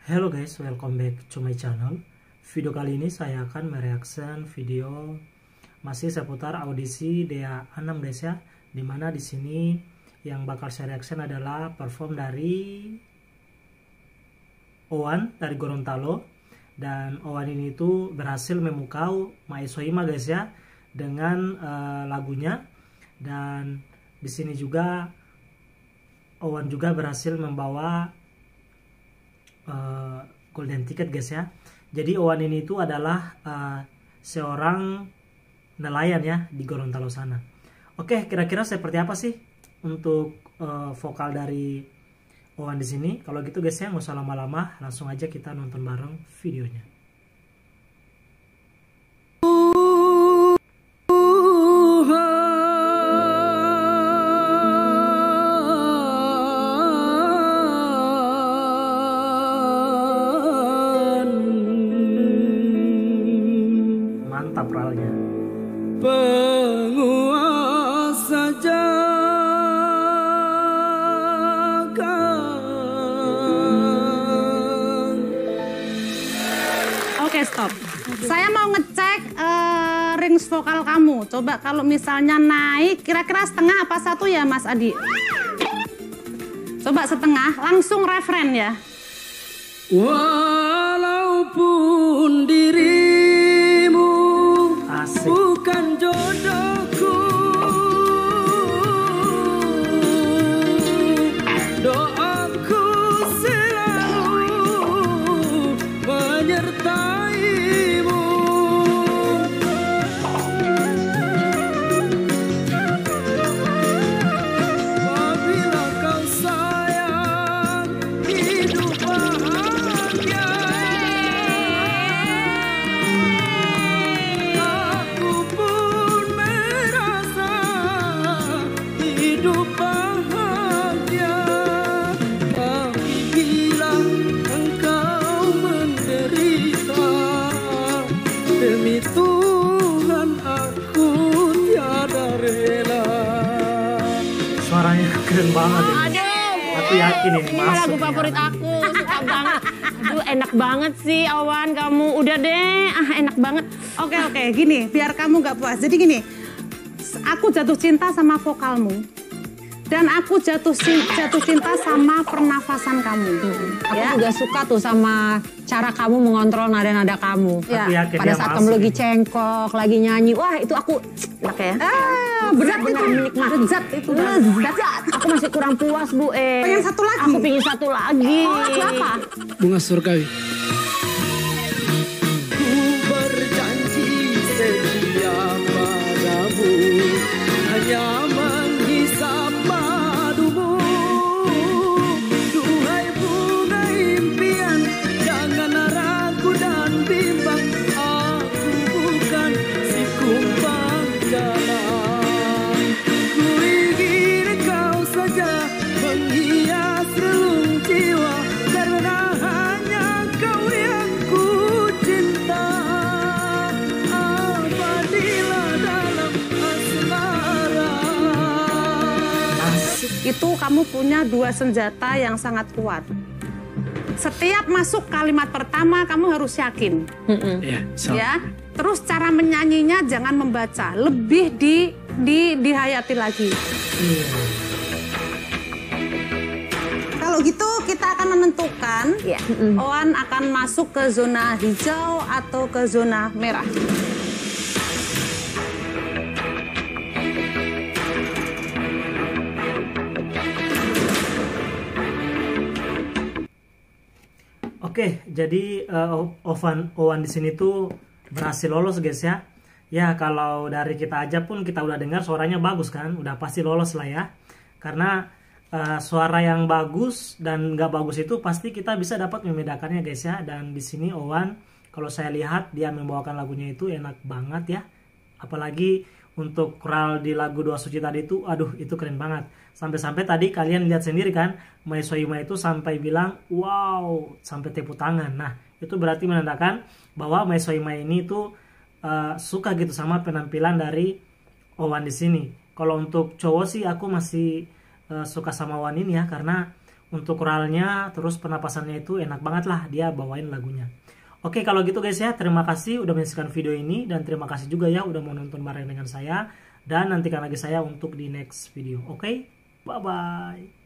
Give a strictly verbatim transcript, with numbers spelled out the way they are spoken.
Hello guys, welcome back to my channel. Video kali ini saya akan mereaction video masih seputar audisi Dea enam guys ya. Dimana di sini yang bakal saya reaction adalah perform dari Owan dari Gorontalo, dan Owan ini itu berhasil memukau Mae Sohima guys ya dengan uh, lagunya, dan di sini juga Owan juga berhasil membawa Uh, golden ticket guys ya. Jadi Owan ini itu adalah uh, seorang nelayan ya di Gorontalo sana. Oke, kira-kira seperti apa sih untuk uh, vokal dari Owan di sini? Kalau gitu guys ya, nggak usah lama-lama, langsung aja kita nonton bareng videonya. Mantap ralnya. Penguasa jagat. Oke, stop. Saya mau ngecek uh, range vokal kamu. Coba kalau misalnya naik, kira-kira setengah apa satu ya Mas Adi? Coba setengah, langsung referen ya. Walaupun diri bukan jodohku, doaku selalu menyertaimu. Apabila kau sayang, hidup bahagia. Hidup bahagia, tapi bila engkau menderita, demi Tuhan aku tiada rela. Suaranya keren banget ya. Aduh, Aku yakin ini ini masuk lagu ya. favorit aku, suka banget. Aduh, enak banget sih Owan, kamu udah deh, ah enak banget. Oke, oke, gini, biar kamu nggak puas. Jadi gini, aku jatuh cinta sama vokalmu. Dan aku jatuh jatuh cinta sama pernafasan kamu. Aku Ya. juga suka tuh sama cara kamu mengontrol nada-nada kamu. Ya. Aku yakin Pada dia saat masuk kamu lagi nih. cengkok, lagi nyanyi, wah itu aku enak ya. Ah, berat Benar-benar itu. menikmati. Lezat itu. Lezat. Aku masih kurang puas Bu eh. Pengen satu lagi? Aku pengen satu lagi. Oh, lagu apa? Bunga surgawi. Ku berjanji setia padamu, hanya menghisap madumu. Duhai bunga impian, jangan ragu dan bimbang. Aku bukan si kumbang jalan. Ku ingin kau saja menghias relung jiwa, karena hanya kau yang ku cinta. Apabila dalam asmara. Itu kamu punya dua senjata yang sangat kuat. Setiap masuk kalimat pertama kamu harus yakin. Ya, so. Ya. Terus cara menyanyinya jangan membaca, lebih di, di dihayati lagi. Kalau gitu kita akan menentukan Ya. Owan akan masuk ke zona hijau atau ke zona merah. Oke, jadi uh, Owan Owan di sini tuh berhasil lolos guys ya. Ya kalau dari kita aja pun kita udah dengar suaranya bagus kan, udah pasti lolos lah ya. Karena uh, suara yang bagus dan nggak bagus itu pasti kita bisa dapat membedakannya guys ya. Dan di sini Owan, kalau saya lihat dia membawakan lagunya itu enak banget ya. Apalagi untuk choral di lagu Doa Suci tadi itu, aduh itu keren banget. Sampai-sampai tadi kalian lihat sendiri kan, Mae Sohima itu sampai bilang wow, sampai tepuk tangan. Nah itu berarti menandakan bahwa Mae Sohima ini tuh uh, suka gitu sama penampilan dari Owan di sini. Kalau untuk cowok sih aku masih uh, suka sama Owan ini ya, karena untuk koralnya, terus pernapasannya itu enak banget lah dia bawain lagunya. Oke, kalau gitu guys ya, terima kasih udah menyaksikan video ini, dan terima kasih juga ya udah mau nonton bareng dengan saya, dan nantikan lagi saya untuk di next video. Oke, bye bye.